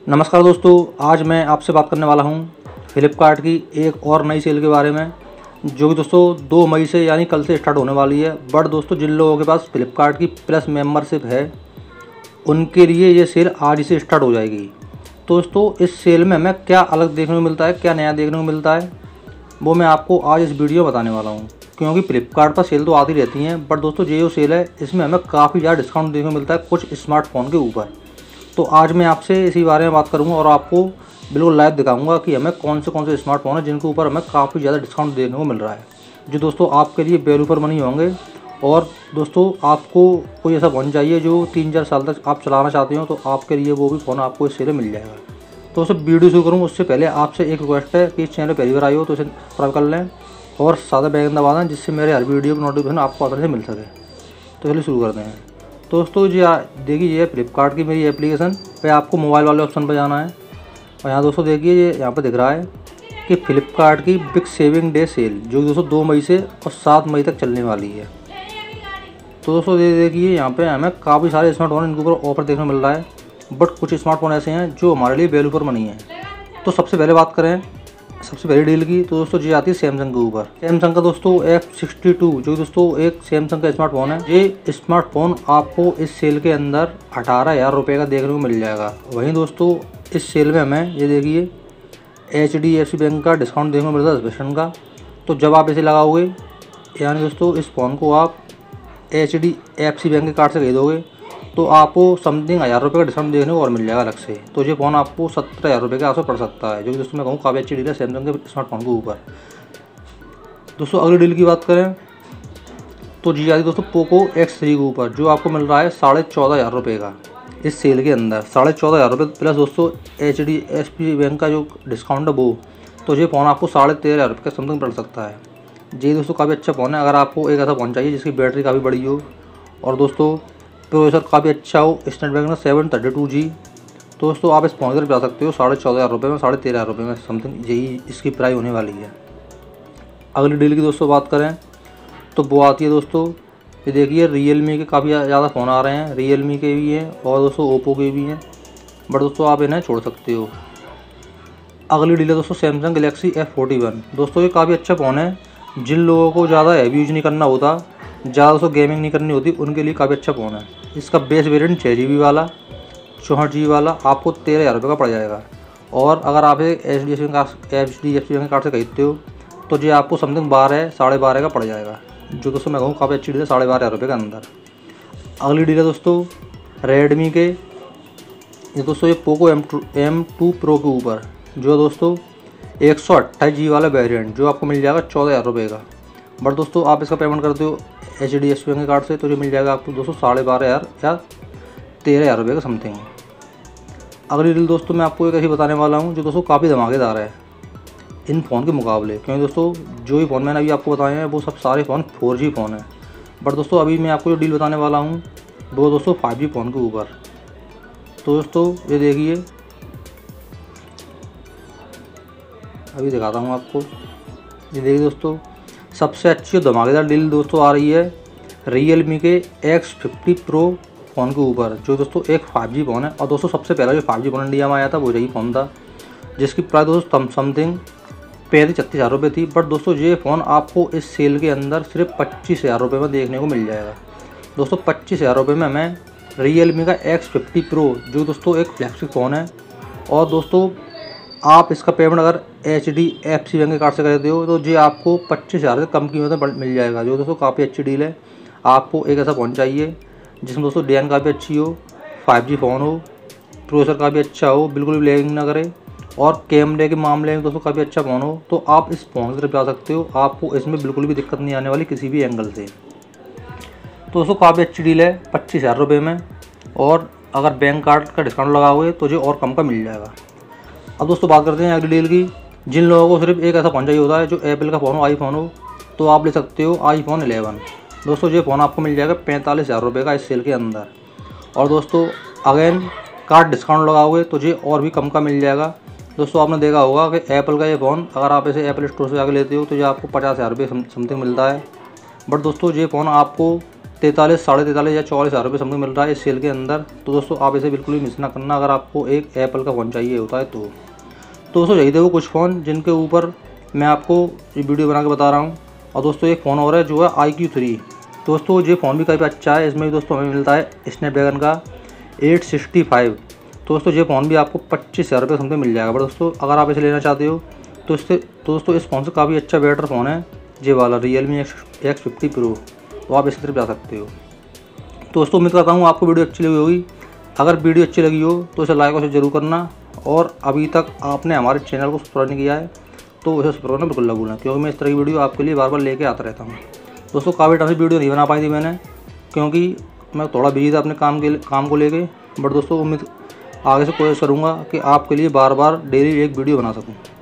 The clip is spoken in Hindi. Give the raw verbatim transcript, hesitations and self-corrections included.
नमस्कार दोस्तों, आज मैं आपसे बात करने वाला हूं फ्लिपकार्ट की एक और नई सेल के बारे में, जो कि दोस्तों दो मई से यानी कल से स्टार्ट होने वाली है। बट दोस्तों, जिन लोगों के पास फ्लिपकार्ट की प्लस मेंबरशिप है उनके लिए ये सेल आज ही से स्टार्ट हो जाएगी। तो दोस्तों, इस सेल में हमें क्या अलग देखने को मिलता है, क्या नया देखने को मिलता है, वो मैं आपको आज इस वीडियो में बताने वाला हूँ। क्योंकि फ्लिपकार्ट पर सेल तो आती रहती हैं, बट दोस्तों ये जो सेल है इसमें हमें काफ़ी ज़्यादा डिस्काउंट देखने को मिलता है कुछ स्मार्टफोन के ऊपर। तो आज मैं आपसे इसी बारे में बात करूंगा और आपको बिल्कुल लाइव दिखाऊंगा कि हमें कौन से कौन से स्मार्टफोन है जिनके ऊपर हमें काफ़ी ज़्यादा डिस्काउंट देखने को मिल रहा है, जो दोस्तों आपके लिए वैल्यू फॉर मनी होंगे। और दोस्तों, आपको कोई ऐसा फ़ोन चाहिए जो तीन चार साल तक आप चलाना चाहते हो, तो आपके लिए वो भी फ़ोन आपको इस सेल में मिल जाएगा। तो दोस्तों, वीडियो शुरू करूँ उससे पहले आपसे एक रिक्वेस्ट है कि इस चैनल पर पहली बार आई हो तो इसे सब्सक्राइब कर लें और सादा बैगन दबा दें, जिससे मेरे हर वीडियो की नोटिफिकेशन आपको आसानी से मिल सके। तो चलिए शुरू करते हैं। तो दोस्तों जी, देखिए ये फ्लिपकार्ट की मेरी एप्लीकेशन पे आपको मोबाइल वाले ऑप्शन पर जाना है और यहाँ दोस्तों देखिए ये यहाँ पर दिख रहा है कि फ्लिपकार्ट की बिग सेविंग डे सेल, जो दोस्तों दो मई से और सात मई तक चलने वाली है। तो दोस्तों ये देखिए यहाँ पे हमें काफ़ी सारे स्मार्टफोन इनके ऊपर ऑफर देखने को मिल रहा है, बट कुछ स्मार्टफोन ऐसे हैं जो हमारे लिए वैल्यू फॉर मनी है। तो सबसे पहले बात करें सबसे पहली डील की, तो दोस्तों जी आती है सैमसंग के ऊपर। सैमसंग का दोस्तों एफ सिक्सटी टू, जो दोस्तों एक सैमसंग का स्मार्टफोन है। ये स्मार्टफोन आपको इस सेल के अंदर अठारह हज़ार रुपये का देखने को मिल जाएगा। वहीं दोस्तों इस सेल में हमें ये देखिए H D F C bank का डिस्काउंट देखने को मिलता है दस परसेंट का। तो जब आप इसे लगाओगे, यानी दोस्तों इस फ़ोन को आप H D F C bank के कार्ड से खरीदोगे, तो आपको समथिंग हज़ार रुपये का डिस्काउंट देखने को और मिल जाएगा अलग से। तो ये फ़ोन आपको सत्तर हज़ार रुपये के आसपास पड़ सकता है, जो कि दोस्तों मैं कहूँ काफ़ी अच्छी डील है सैमसंग के स्मार्टफोन के ऊपर। दोस्तों अगली डील की बात करें तो जी आती दोस्तों पोको एक्स थ्री के ऊपर, जो आपको मिल रहा है साढ़े चौदह हज़ार रुपये का इस सेल के अंदर। साढ़े चौदह हज़ार रुपये प्लस दोस्तों H D F C bank का जो डिस्काउंट है वो, तो ये फ़ोन आपको साढ़े तेरह हज़ार रुपये का समथिंग पड़ सकता है। जी दोस्तों काफ़ी अच्छा फ़ोन है। अगर आपको एक ऐसा फ़ोन चाहिए जिसकी बैटरी काफ़ी बड़ी हो और दोस्तों प्रोसेसर काफ़ी अच्छा हो, Snapdragon seven thirty two G, तो दोस्तों आप इस फोन की तरफ जा सकते हो साढ़े चौदह हज़ार रुपये में, साढ़े तेरह हज़ार रुपये में समथिंग यही इसकी प्राइस होने वाली है। अगली डील की दोस्तों बात करें तो वो आती है दोस्तों, ये देखिए रियलमी के काफ़ी ज़्यादा फ़ोन आ रहे हैं, रियलमी के भी हैं और दोस्तों ओप्पो के भी हैं, बट दोस्तों आप इन्हें छोड़ सकते हो। अगली डील है दोस्तों Samsung Galaxy F forty one. दोस्तों ये काफ़ी अच्छा फ़ोन है। जिन लोगों को ज़्यादा हैवी यूज नहीं करना होता, ज़्यादा दोस्तों गेमिंग नहीं करनी होती, उनके लिए काफ़ी अच्छा फ़ोन है। इसका बेस वेरिएंट छः जी बी वाला चौंसठ जी बी वाला आपको तेरह हज़ार रुपये का पड़ जाएगा। और अगर आप एच डी एफ सी का H D F C bank card से खरीदते हो तो ये आपको समथिंग बारह साढ़े बारह का पड़ जाएगा, जो दोस्तों मैं कहूँ काफ़ी अच्छी डील है साढ़े बारह हज़ार रुपये के अंदर। अगली डील है दोस्तों रेडमी के, ये दोस्तों ये Poco M two M two pro के ऊपर, जो दोस्तों एक सौ अट्ठाईस जी बी वाला वेरिएंट, जो आपको मिल जाएगा चौदह हज़ार रुपये का। बट दोस्तों आप इसका पेमेंट करते हो H D F C bank card से, तो ये मिल जाएगा आपको दोस्तों साढ़े बारह हज़ार या तेरह हज़ार रुपये का समथिंग। अगली डील दोस्तों मैं आपको एक ऐसी बताने वाला हूँ जो दोस्तों काफ़ी धमाकेदार है इन फ़ोन के मुकाबले, क्योंकि दोस्तों जो भी फ़ोन मैंने अभी आपको बताए हैं वो सब सारे फ़ोन फोर जी फ़ोन है। बट दोस्तों अभी मैं आपको जो डील बताने वाला हूँ वो दोस्तों फाइव जी फ़ोन के ऊपर। तो दोस्तों ये देखिए, अभी दिखाता हूँ आपको। ये देखिए दोस्तों, सबसे अच्छी और धमाकेदार डील दोस्तों आ रही है रियलमी के एक्स फिफ्टी प्रो फ़ोन के ऊपर, जो दोस्तों एक फाइव जी फ़ोन है। और दोस्तों सबसे पहला जो फाइव जी फ़ोन इंडिया में आया था वो यही फ़ोन था, जिसकी प्राइस दोस्तों समथिंग पैंतीस छत्तीस हज़ार रुपये थी। बट दोस्तों ये फ़ोन आपको इस सेल के अंदर सिर्फ पच्चीस हज़ार रुपये में देखने को मिल जाएगा। दोस्तों पच्चीस हज़ार रुपये में हमें रियलमी का एक्स फिफ्टी प्रो, जो दोस्तों एक फ्लैगशिप फ़ोन है, और दोस्तों आप इसका पेमेंट अगर H D F C bank के कार्ड से करते हो तो जी आपको पच्चीस हज़ार से कम कीमत में मिल जाएगा, जो दोस्तों काफ़ी अच्छी डील है। आपको एक ऐसा फ़ोन चाहिए जिसमें दोस्तों डिज़ाइन काफ़ी अच्छी हो, फाइव जी फ़ोन हो, प्रोसेसर काफ़ी अच्छा हो, बिल्कुल भी लैगिंग ना करे, और कैमरे के मामले में दोस्तों काफ़ी अच्छा फ़ोन हो, तो आप इस फ़ोन की तरफ जा सकते हो। आपको इसमें बिल्कुल भी दिक्कत नहीं आने वाली किसी भी एंगल से। तो दोस्तों काफ़ी अच्छी डील है पच्चीस हज़ार रुपये में, और अगर बैंक कार्ड का डिस्काउंट लगाओगे तो जो और कम का मिल जाएगा। अब दोस्तों बात करते हैं अगली डील की। जिन लोगों को सिर्फ एक ऐसा फ़ोन चाहिए होता है जो एप्पल का फ़ोन हो, आईफोन हो, तो आप ले सकते हो आईफोन इलेवन। दोस्तों ये फ़ोन आपको मिल जाएगा पैंतालीस हज़ार रुपये का इस सेल के अंदर। और दोस्तों अगेन कार्ड डिस्काउंट लगाओगे तो ये और भी कम का मिल जाएगा। दोस्तों आपने देखा होगा कि एप्पल का ये फ़ोन अगर आप इसे एप्पल स्टोर से जाकर लेते हो तो ये आपको पचास हज़ार रुपये समथिंग मिलता है, बट दोस्तों ये फ़ोन आपको तैंतालीस साढ़े तैंतालीस या चौवालीस हज़ार रुपये समथिंग मिल रहा है इस सेल के अंदर। तो दोस्तों आप इसे बिल्कुल भी मिस ना करना अगर आपको एक एप्पल का फ़ोन चाहिए होता है तो। तो दोस्तों यही थे वो कुछ फ़ोन जिनके ऊपर मैं आपको ये वीडियो बना के बता रहा हूँ। और दोस्तों एक फ़ोन और है जो है आई क्यू थ्री। दोस्तों ये फ़ोन भी काफ़ी अच्छा है। इसमें भी दोस्तों हमें मिलता है स्नैपड्रैगन का एट सिक्सटी फाइव। दोस्तों ये फ़ोन भी आपको पच्चीस हज़ार रुपये समथिंग मिल जाएगा। बट दोस्तों अगर आप इसे लेना चाहते हो तो इससे दोस्तों इस फ़ोन से काफ़ी अच्छा बेटर फ़ोन है ये वाला Realme X fifty pro. तो आप इसकी तरफ जा सकते हो। दोस्तों उम्मीद करता हूँ आपको वीडियो अच्छी लगी होगी। अगर वीडियो अच्छी लगी हो तो इसे लाइक और शेयर जरूर करना। और अभी तक आपने हमारे चैनल को सब्सक्राइब नहीं किया है तो उसे सब्सक्राइब करना बिल्कुल ना भूलना, क्योंकि मैं इस तरह की वीडियो आपके लिए बार बार लेके आता रहता हूँ। दोस्तों काफ़ी टाइम से वीडियो नहीं बना पाई थी मैंने, क्योंकि मैं थोड़ा बिजी था अपने काम के काम को लेके। बट दोस्तों उम्मीद आगे से कोशिश करूँगा कि आपके लिए बार बार डेली एक वीडियो बना सकूँ।